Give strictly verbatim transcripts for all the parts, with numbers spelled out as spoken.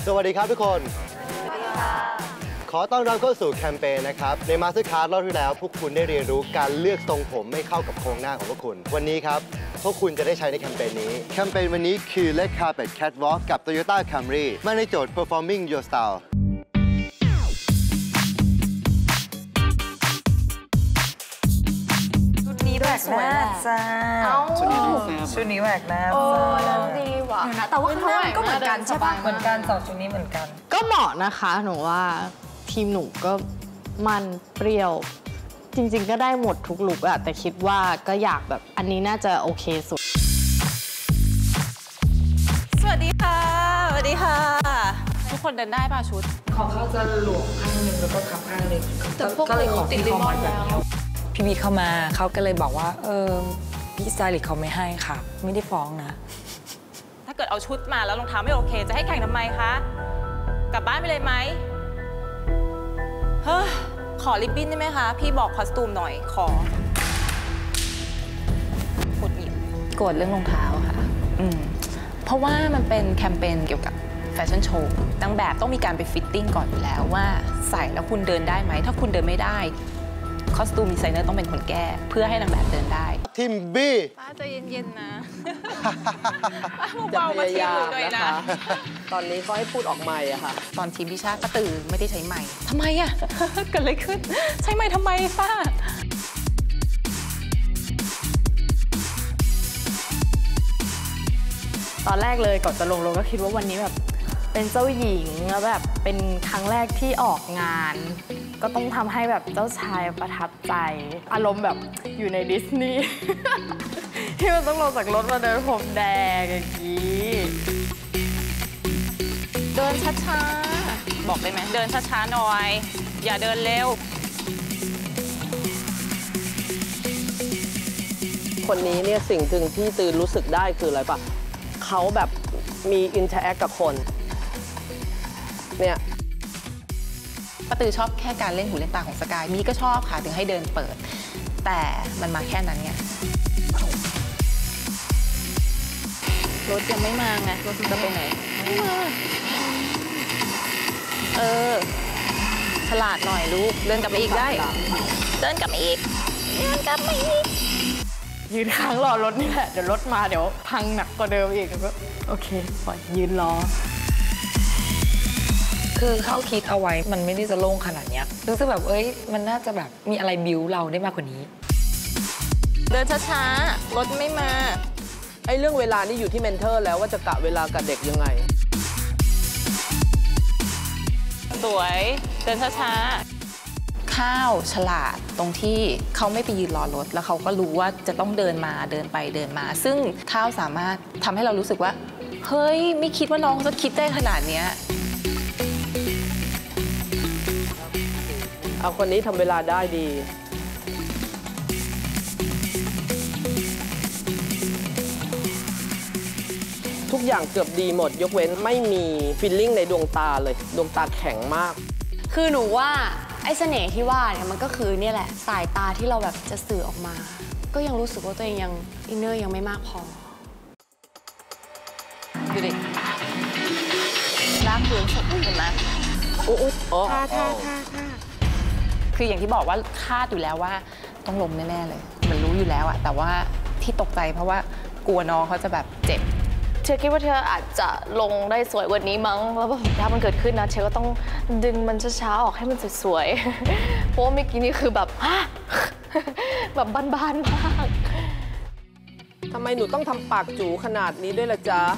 วัสดีครับทุกคนขอต้อนรับเข้าสู่แคมเปญนะครับในมาสเตอร์คลาสรอบที่แล้วพวกคุณได้เรียนรู้การเลือกทรงผมไม่เข้ากับโครงหน้าของพวกคุณวันนี้ครับพวกคุณจะได้ใช้ในแคมเปญนี้แคมเปญวันนี้คือ Red Carpet Catwalk กับ Toyota Camry มาในโจทย์ Performing Your Style ชุดนี้แหวกหน้าจ้าชุดนี้ชุดนี้แหวกหน้าโอ้แล้วดีว่ะแต่ว่าข้างหน้าก็เหมือนกันใช่ปะเหมือนกันสองชุดนี้เหมือนกันก็เหมาะนะคะหนูว่าทีมหนูก็มันเปรี้ยวจริงๆก็ได้หมดทุกลุคอะแต่คิดว่าก็อยากแบบอันนี้น่าจะโอเคสุดสวัสดีค่ะสวัสดีค่ะทุกคนเดินได้ป่ะชุดของเขาจะหลวมข้างนึงแล้วก็ขับข้างนึงก็เลยขอที่คอมอนแบบนี้พี่บีเข้ามาเขาก็เลยบอกว่าเออพี่สไตลิสต์เขาไม่ให้ค่ะไม่ได้ฟ้องนะถ้าเกิดเอาชุดมาแล้วรองเท้าไม่โอเคจะให้แข่งทำไมคะกลับบ้านไปเลยไหมเฮ้ยขอริบบิ้นได้ไหมคะพี่บอกคอสตูมหน่อยขอกดหยิบกดเรื่องรองเท้าค่ะอืมเพราะว่ามันเป็นแคมเปญเกี่ยวกับแฟชั่นโชว์นางแบบต้องมีการไปฟิตติ้งก่อนอยู่แล้วว่าใส่แล้วคุณเดินได้ไหมถ้าคุณเดินไม่ได้คอสตูมดีไซเนอร์ต้องเป็นคนแก้เพื่อให้นางแบบเดินได้ทีมบีป้าใจเย็นๆนะเบาๆมาทีมหน่อยนะตอนนี้เขาให้พูดออกไมค์อะค่ะตอนทีมพิชาป้าตือไม่ได้ใช้ไมค์ทำไมอะเกิดอะไรขึ้นใช้ไมค์ทำไมป้าตอนแรกเลยก่อนจะลงลงก็คิดว่าวันนี้แบบเป็นเจ้าหญิงแล้วแบบเป็นครั้งแรกที่ออกงานก็ต้องทำให้แบบเจ้าชายประทับใจอารมณ์แบบอยู่ในดิสนีย์ที่มันต้องลงจากรถมาเดินพรมแดงอย่างนี้เดินช้าๆบอกได้ไหมเดินช้าๆหน่อยอย่าเดินเร็วคนนี้เนี่ยสิ่งหนึ่งที่ตือรู้สึกได้คืออะไรปะเขาแบบมีอินเทอร์แอคกับคนเนี่ยป้าตือชอบแค่การเล่นหูเล่นตาของสกายมีก็ชอบค่ะถึงให้เดินเปิดแต่มันมาแค่นั้นไงรถยังไม่มาไงรถจะไปไหนไม่มาเออฉลาดหน่อยลูกเดินกลับมาอีกได้เดินกลับมาอีกเดินกลับมาอีกยืนค้างรอรถนี่แหละเดี๋ยวรถมาเดี๋ยวพังหนักกว่าเดิมอีกก็โอเคปล่อยยืนรอคือเขาคิดเอาไว้มันไม่ได้จะโล่งขนาดนี้รู้สึกแบบเอ้ยมันน่าจะแบบมีอะไรบิ้วเราได้มากกว่านี้เดินช้าๆรถไม่มาไอ้เรื่องเวลานี่อยู่ที่เมนเทอร์แล้วว่าจะกะเวลากับเด็กยังไงสวยเดินช้าๆข้าวฉลาดตรงที่เขาไม่ไปยืนรอรถแล้วเขาก็รู้ว่าจะต้องเดินมาเดินไปเดินมาซึ่งข้าวสามารถทำให้เรารู้สึกว่าเฮ้ยไม่คิดว่าน้องจะคิดได้ขนาดเนี้ยเอาคนนี้ทำเวลาได้ดีทุกอย่างเกือบดีหมดยกเว้นไม่มีฟีลลิ่งในดวงตาเลยดวงตาแข็งมากคือหนูว่าไอ้เสน่ห์ที่ว่าเนี่ยมันก็คือเนี่ยแหละสายตาที่เราแบบจะสื่อออกมาก็ยังรู้สึกว่าตัวเองยังอินเนอร์ยังไม่มากพอดูดิล้างพื้นสุดเห็นไหมโอ้โอ้ท่าท่าท่าท่าคืออย่างที่บอกว่าคาดอยู่แล้วว่าต้องล้มแน่ๆเลยมันรู้อยู่แล้วอะแต่ว่าที่ตกใจเพราะว่ากลัวน้องเขาจะแบบเจ็บเชอคิดว่าเธออาจจะลงได้สวยกว่านี้มั้งแล้วพอถ้ามันเกิดขึ้นนะเชอก็ต้องดึงมันช้าๆออกให้มันสวยๆเพราะว่าเมื่อกี้นี่คือแบบแบบบานๆมากทำไมหนูต้องทำปากจู๋ขนาดนี้ด้วยล่ะจ๊ะ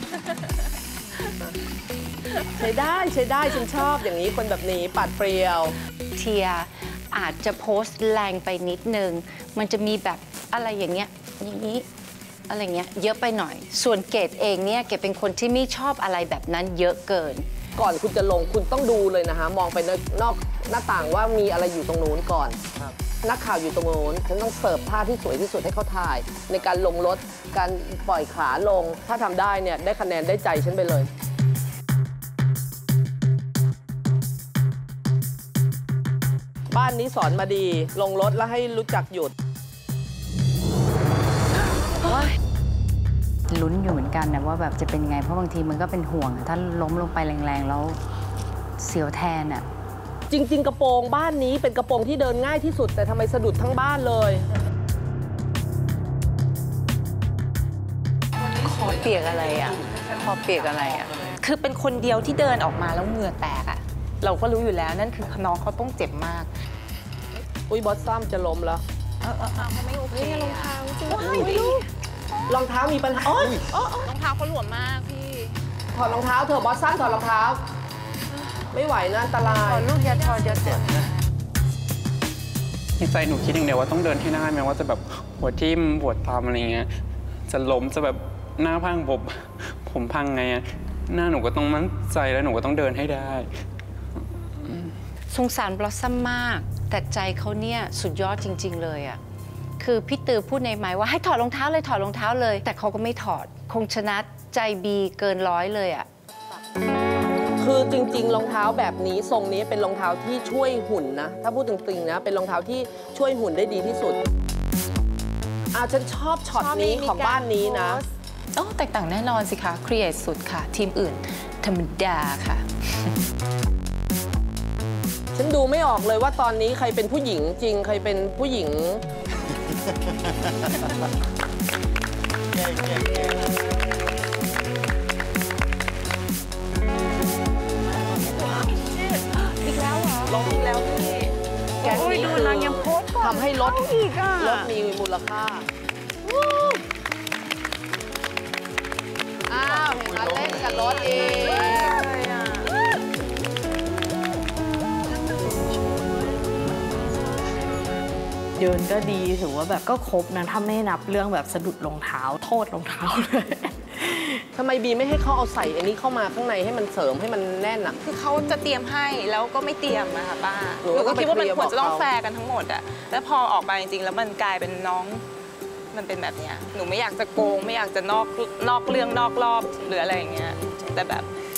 ใช้ได้ใช้ได้ฉันชอบอย่างนี้คนแบบนี้ปัดเปรียวเทียอาจจะโพสต์แรงไปนิดนึงมันจะมีแบบอะไรอย่างเงี้ยอย่างนี้อะไรเงี้ยเยอะไปหน่อยส่วนเกดเองเนี่ยเกดเป็นคนที่ไม่ชอบอะไรแบบนั้นเยอะเกินก่อนคุณจะลงคุณต้องดูเลยนะคะมองไปนอกหน้าต่างว่ามีอะไรอยู่ตรงนู้นก่อนนักข่าวอยู่ตรงนู้นฉันต้องเสิร์ฟท่าที่สวยที่สุดให้เขาถ่ายในการลงรถการปล่อยขาลงถ้าทำได้เนี่ยได้คะแนนได้ใจฉันไปเลยบ้านนี้สอนมาดีลงรถแล้วให้รู้จักหยุดลุ้นอยู่เหมือนกันนะว่าแบบจะเป็นไงเพราะบางทีมันก็เป็นห่วงถ้าล้มลงไปแรงๆแล้วเสียวแทนอ่ะจริง ๆ กระโปรงบ้านนี้เป็นกระโปรงที่เดินง่ายที่สุดแต่ทำไมสะดุดทั้งบ้านเลยคอเปียกอะไรอ่ะคอเปียกอะไรอ่ะคือเป็นคนเดียวที่เดินออกมาแล้วเหงื่อแตกอ่ะเราก็รู้อยู่แล้วนั่นคือน้องเขาต้องเจ็บมากอุ้ยบอสซัมจะล้มแล้วเออเออเออไม่โอเครองเท้าจริงรองเท้ามีปัญหาโอ๊ยรองเท้าเขาหลวมมากพี่ถอดรองเท้าเถอะบอสซัมถอดรองเท้าไม่ไหวนะอันตรายถอดลูกอย่าถอดอย่าเจ็บในใจหนูคิดอย่างเดียวว่าต้องเดินให้ได้แม้ว่าจะแบบหัวทิ่มปวดตามอะไรเงี้ยจะล้มจะแบบหน้าพังผมผมพังไงอะหน้าหนูก็ต้องมั่นใจแล้วหนูก็ต้องเดินให้ได้สงสารบลอสซัมมากแต่ใจเขาเนี่ยสุดยอดจริงๆเลยอ่ะคือพี่ตือพูดในไม้ว่าให้ถอดรองเท้าเลยถอดรองเท้าเลยแต่เขาก็ไม่ถอดคงชนะใจบีเกินร้อยเลยอ่ะคือจริงๆรองเท้าแบบนี้ทรงนี้เป็นรองเท้าที่ช่วยหุ่นนะถ้าพูดจริงๆนะเป็นรองเท้าที่ช่วยหุ่นได้ดีที่สุดอ่ะฉันชอบช็อตนี้ของบ้านนี้นะโอ้แตกต่างแน่นอนสิคะครีเอทสุดค่ะทีมอื่นธรรมดาค่ะฉันดูไม่ออกเลยว่าตอนนี้ใครเป็นผู้หญิงจริงใครเป็นผู้หญิงอีกแล้วเหรอลงอีกแล้วพี่แกงนี้คืทำให้รถรถมีมูลค่าอ้าวเห็นมาเล่นกับรถเองเดินก็ดีถือว่าแบบก็ครบนะถ้าไม่นับเรื่องแบบสะดุดรองเท้าโทษรองเท้าเลยทำไมบีไม่ให้เขาเอาใส่อันนี้เข้ามาข้างในให้มันเสริมให้มันแน่นอ่ะคือเขาจะเตรียมให้แล้วก็ไม่เตรียมนะคะป้าหนูก็คิดว่ามันควรจะต้องแฟร์กันทั้งหมดอะแล้วพอออกมาจริงๆแล้วมันกลายเป็นน้องมันเป็นแบบเนี้ยหนูไม่อยากจะโกงไม่อยากจะนอกนอกเรื่องนอกรอบหรืออะไรอย่างเงี้ยแต่แบบ